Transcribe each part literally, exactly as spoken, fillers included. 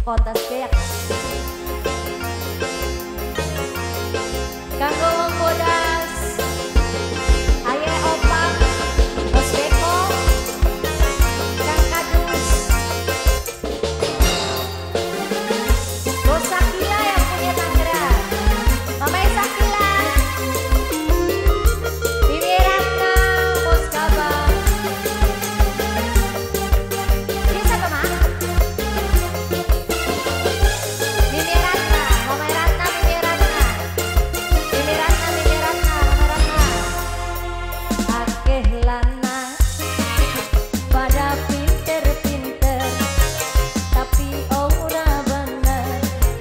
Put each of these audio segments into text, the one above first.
Kontes kayak kanggo wong bodas aye opak bos beko kang kadus bos Sakila yang punya Tangerang Mama Sakila Bibi Ratna bos Kabang ini siapa mah Bibi Ratna Mama Ratna Bibi Ratna Bibi Ratna Bibi Ratna Mama Ratna akeh lanang pada pinter-pinter tapi ora bener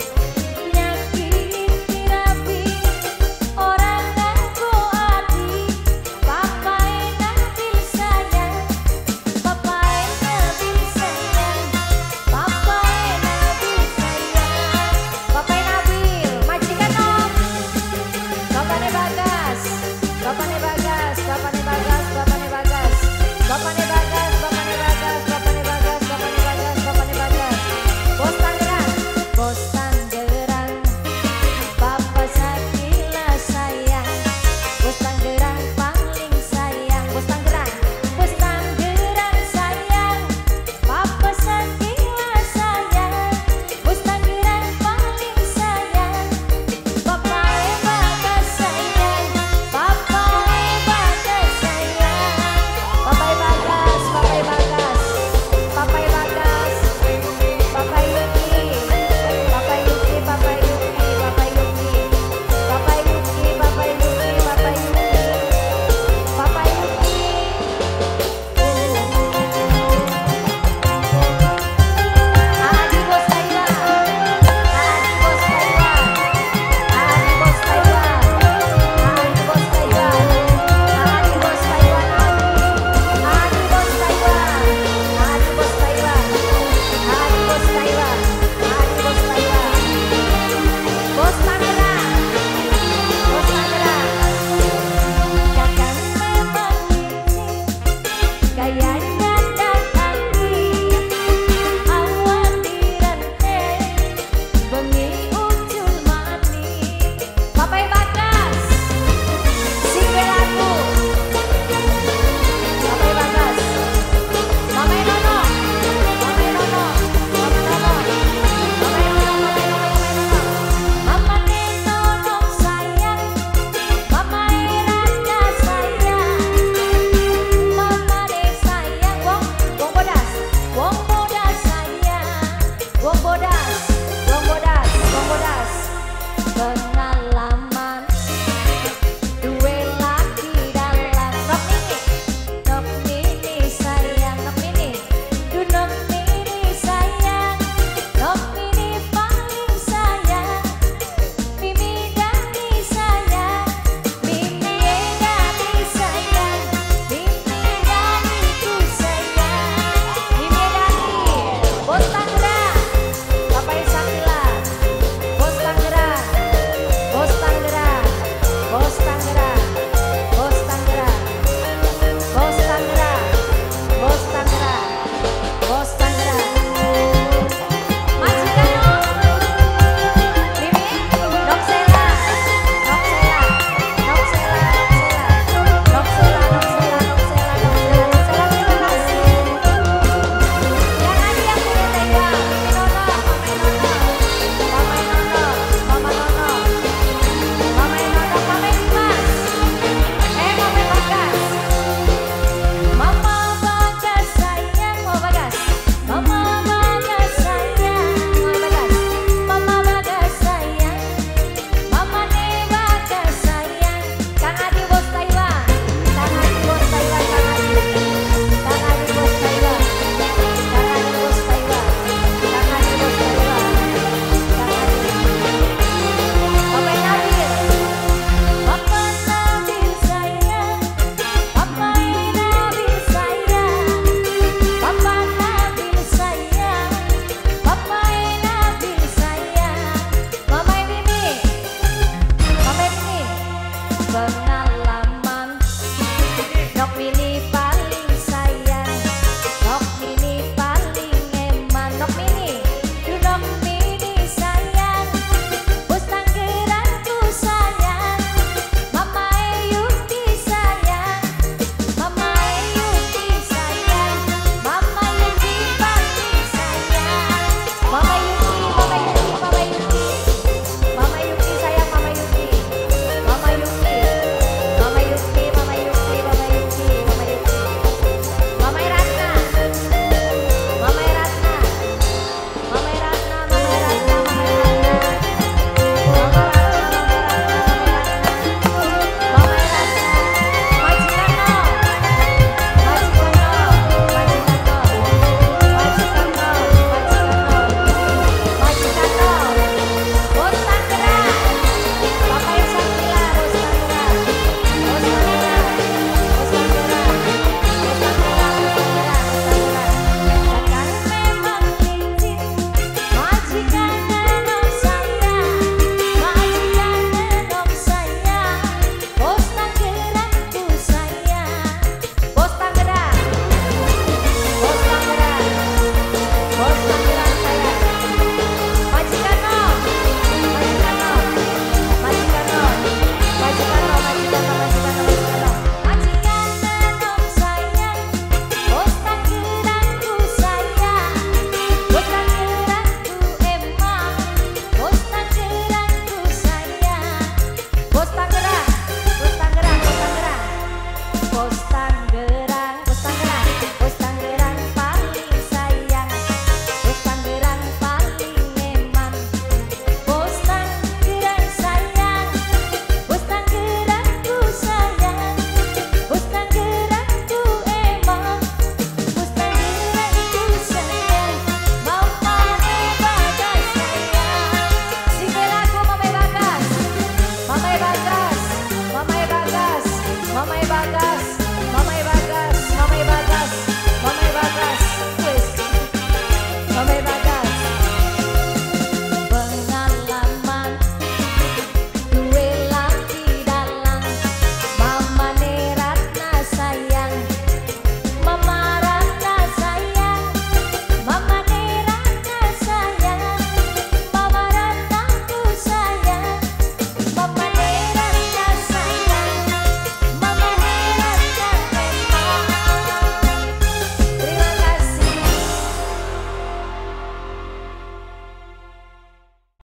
nyakiti rapi orang nganggo ati papai nabil sayang papai nabil sayang papai nabil sayang papai nabil majikan om bapane bagas bapane bagas bapane bagas bapane bagas bapane bagas bapane bagas bapane bagas bapane bagas bapane bagas bos Tangerang bos Tangerang Papa Sakila sayang bos Tangerang paling sayang bos Tangerang bos Tangerang sayang Papa Sakila sayang bos Tangerang paling sayang Papa bagas sayang Papa bagas sayang Papa bagas Papa bagas Papa bagas Papa Yuki Papa Yuki Papa Yuki Papa Yuki Papa Yuki Papa Yuki Papa Yuki Papa Yuki Adi bos Taiwan Adi bos Taiwan Adi bos Taiwan Adi bos Taiwan Adi bos Taiwan Adi bos Taiwan Adi bos Taiwan Adi bos Taiwan Adi bos Taiwan bos Tangerang bos Tangerang kakang memang licik gayanya datang awan dirente bengi ucul mani Papai bagas sing lagu Papai bagas Mamai nono Mamai nono Mamai nono Mamai nono Mamai nono Mamai nono sayang Mamai Ratna sayang Mamai sayang wong wong bodas wong bodas sayang wong bodas